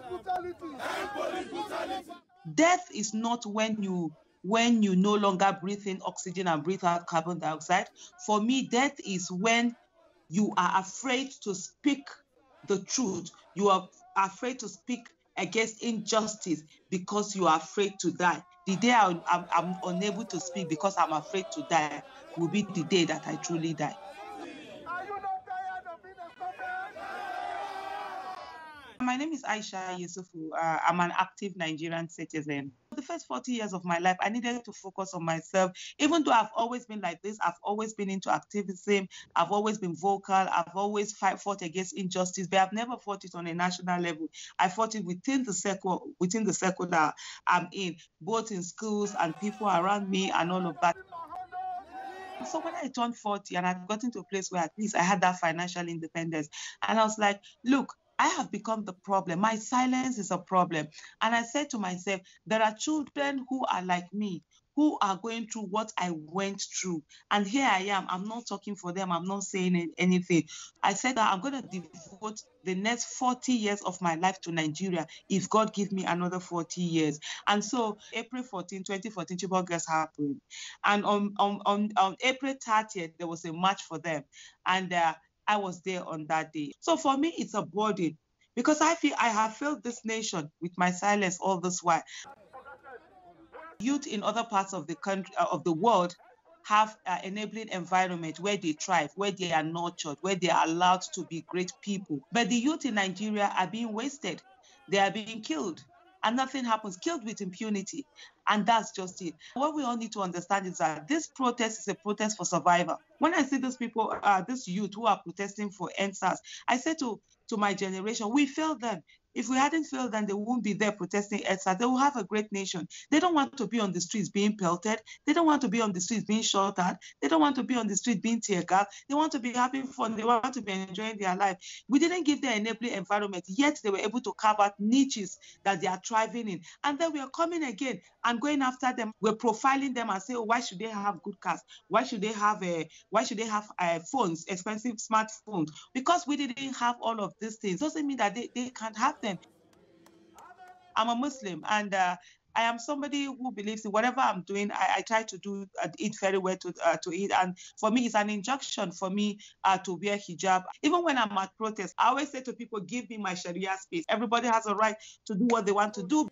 Death is not when you no longer breathe in oxygen and breathe out carbon dioxide. For me, death is when you are afraid to speak the truth. You are afraid to speak against injustice because you are afraid to die. The day I'm unable to speak because I'm afraid to die will be the day that I truly die. My name is Aisha Yesufu. I'm an active Nigerian citizen. For the first 40 years of my life, I needed to focus on myself. Even though I've always been like this, I've always been into activism, I've always been vocal, I've always fought against injustice, but I've never fought it on a national level. I fought it within the circle that I'm in, both in schools and people around me and all of that. So when I turned 40 and I'd gotten to a place where at least I had that financial independence, and I was like, look, I have become the problem. My silence is a problem. And I said to myself, there are children who are like me, who are going through what I went through. And here I am. I'm not talking for them. I'm not saying anything. I said that I'm going to devote the next 40 years of my life to Nigeria if God gives me another 40 years. And so April 14, 2014, Chibok girls happened. And on April 30th, there was a march for them. And I was there on that day. So for me, it's a burden because I feel I have filled this nation with my silence all this while. Youth in other parts of the country, of the world, have an enabling environment where they thrive, where they are nurtured, where they are allowed to be great people. But the youth in Nigeria are being wasted. They are being killed. And nothing happens, killed with impunity. And that's just it. What we all need to understand is that this protest is a protest for survival. When I see these people, this youth who are protesting for anti-Sars, I say to my generation, we failed them. If we hadn't failed them, they won't be there protesting anti-Sars. They will have a great nation. They don't want to be on the streets being pelted. They don't want to be on the streets being shot at. They don't want to be on the street being tear gassed. They want to be having fun. They want to be enjoying their life. We didn't give them an enabling environment, yet they were able to carve out niches that they are thriving in. And then we are coming again and going after them. We're profiling them and say, oh, why should they have good cars? Why should they have phones, expensive smartphones? Because we didn't have all of these things. Doesn't mean that they can't have them. I'm a Muslim, and I am somebody who believes in whatever I'm doing, I try to do it very well to it. And for me, it's an injunction for me to wear hijab. Even when I'm at protest, I always say to people, give me my Sharia space. Everybody has a right to do what they want to do.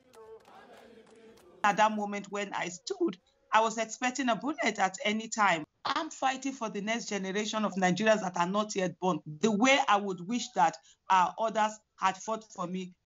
At that moment when I stood, I was expecting a bullet at any time. I'm fighting for the next generation of Nigerians that are not yet born, the way I would wish that others had fought for me